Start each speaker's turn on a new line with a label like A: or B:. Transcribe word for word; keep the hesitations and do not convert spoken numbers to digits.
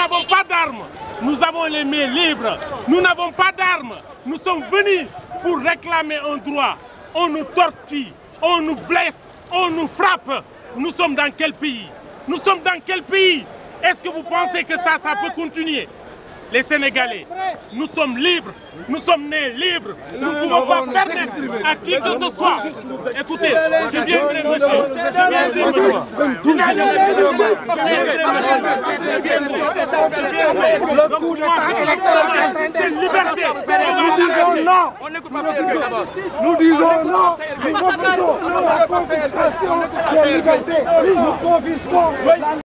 A: n'avons pas d'armes. Nous avons les mains libres. Nous n'avons pas d'armes. Nous sommes venus pour réclamer un droit. On nous torture, on nous blesse, on nous frappe. Nous sommes dans quel pays? Nous sommes dans quel pays? Est-ce que vous pensez que ça, ça peut continuer? Les Sénégalais, nous sommes libres, nous sommes nés libres. Nous ne pouvons pas permettre à qui que ce soit. Écoutez, je viendrai, monsieur. Je viendrai, monsieur.
B: Le coup d'État,
A: c'est une liberté.
B: Nous disons non. Nous disons non. Nous refusons la confiscation de la liberté. Nous confisquons la